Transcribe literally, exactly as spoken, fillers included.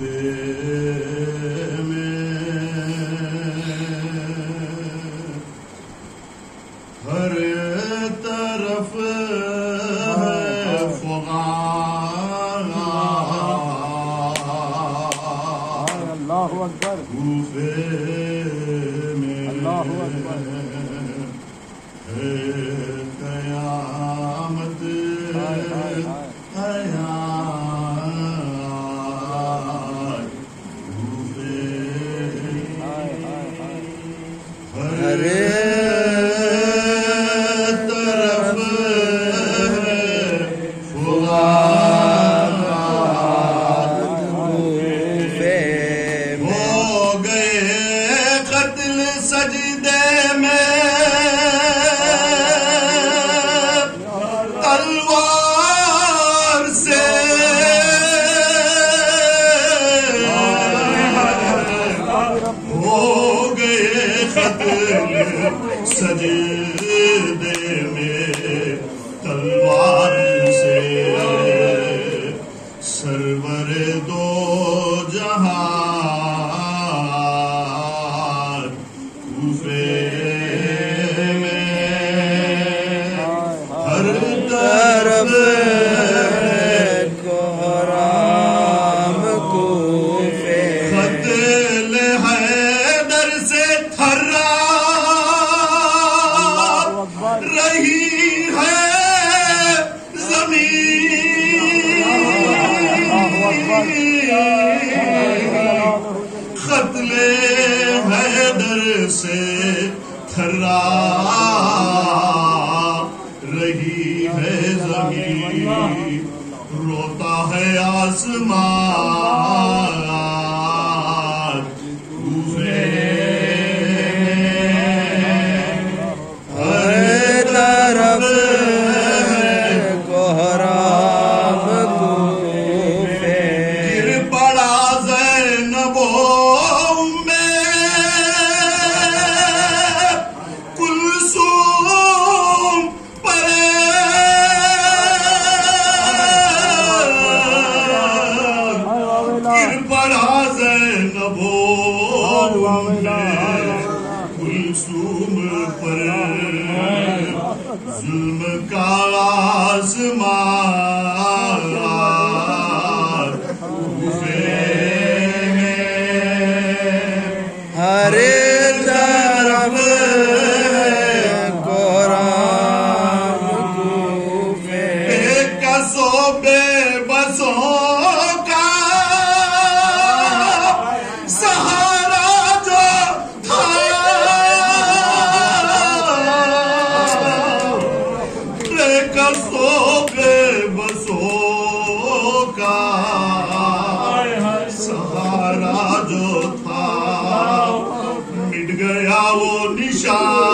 ہر طرف ہے فغان اللہ اکبر کوفے میں اللہ اکبر ہے قیامت ہر طرف فغان ہو گئے قتل سجدے میں تلوار سے ہو گئے قتل سجدے میں تلوار سے سرور دو جہان کوفے میں ہر طرف کوہرام کوفے قتل حیدر سے تھرار رہی ہے زمین قتل حیدر سے تھرار رہی ہے زمین روتا ہے آسمان کوفے ہر طرف کوہرام کوفے گر پڑا زینب میں کلثوم پر گر پڑا زینب میں کلثوم پر ظلم کا آسمان کوفے میں ہر طرف کوہرام کوفے ایک سو بے بسوں کا سہارا جو تھا ایک سو بے بسوں کا سہارا جو تھا مٹ گیا وہ نشان